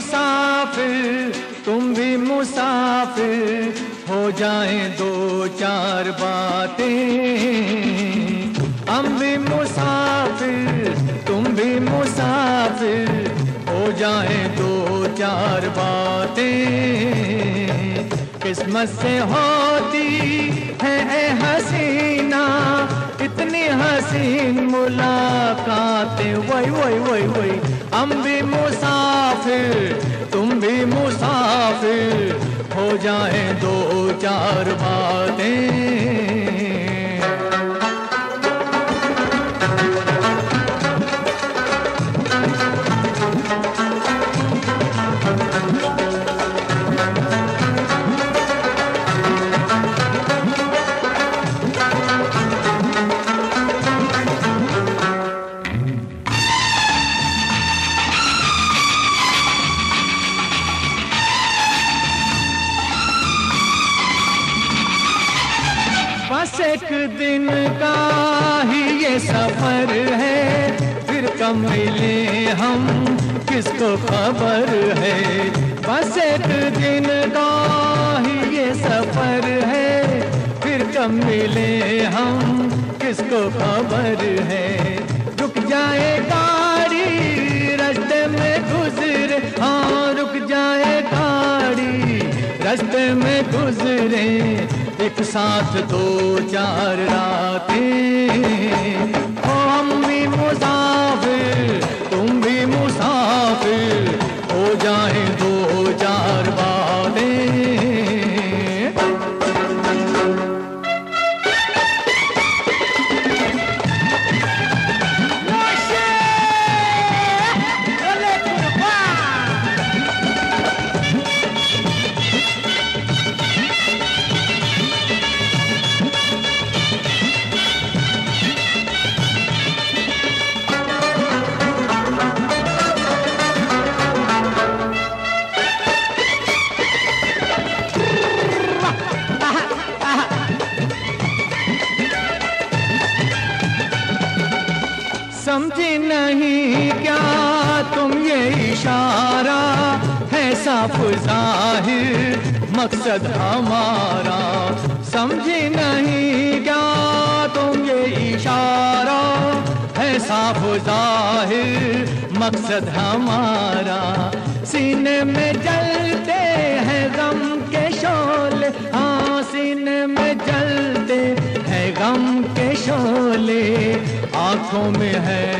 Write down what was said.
मुसाफिर तुम भी मुसाफिर, हो जाएं दो चार बातें। हम भी मुसाफिर तुम भी मुसाफिर, हो जाएं दो चार बातें। किस्मत से होती है ए हसीना इतनी हसीन मुलाकातें, वही वही वही वही। हम भी मुसाफिर तुम भी मुसाफिर, हो जाएं दो चार बातें। बस एक दिन का ही ये सफर है, फिर कब मिले हम किसको खबर है। बस एक दिन का ही ये सफर है, फिर कब मिले हम किसको खबर है। रुक जाए गाड़ी रास्ते में गुजरे, हाँ रुक जाए गाड़ी रास्ते में गुजरे, एक साथ दो चार रातें। हो हम भी मुसाफिर तुम भी मुसाफिर, हो जाएं दो चार बातें। समझे नहीं क्या तुम ये इशारा है साफ जाहिर मकसद हमारा। समझे नहीं क्या तुम ये इशारा है साफ जाहिर मकसद हमारा। सीने में जलते हैं गम के शोले, हाँ सीने में जलते हैं गम के शोले, आंखों में है